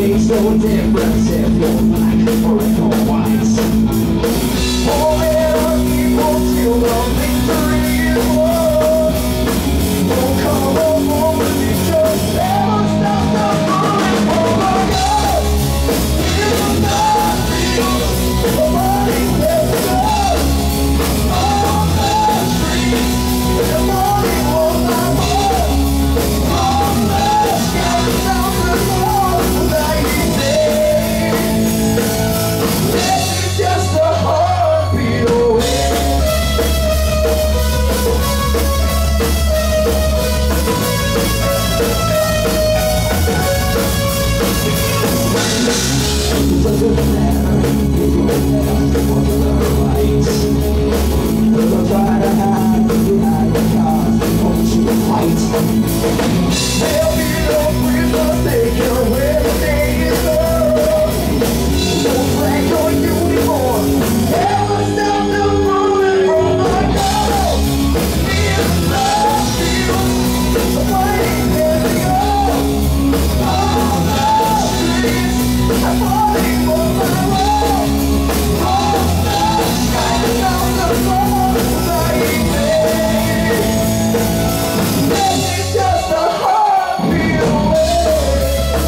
makes no difference if you're black or if you're white. All there equal till the victory is won. Oh, come on, woman, you just never stop the moving. Oh my God, it was not real. Nobody left us on the streets. The morning was my heart. From the sky down the road that you say. This is just a heartbeat away. Doesn't matter if you're left or the right. We'll try to hide behind the cars and hold you to fight. They'll be no prisoners, they can wear the day is up. Don't flag your uniform, never stop the movement from the God. In the fields, waiting there to go. On the streets, I'm falling for my love. From the sky down the road, like day. This is just a heartbeat away.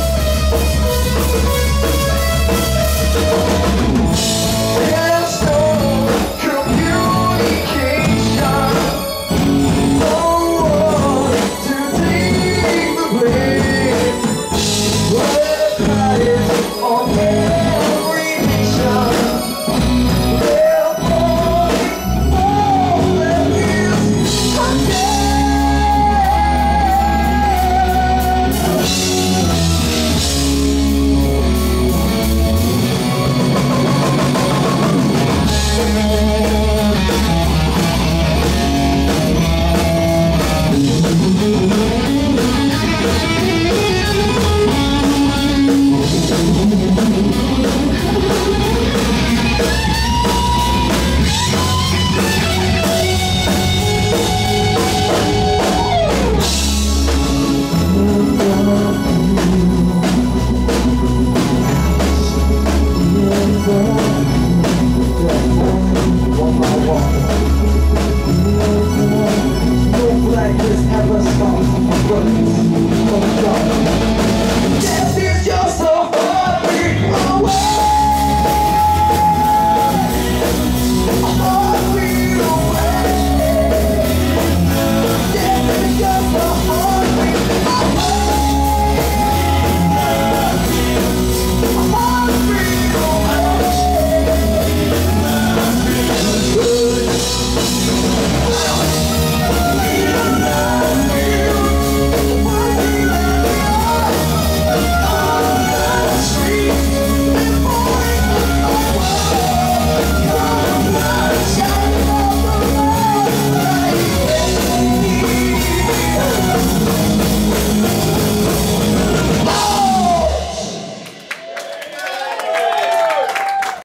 There's no communication, no one to take the blame. We're crying on every nation. They're falling all that is again. No flag has ever stopped a bullet from a gun.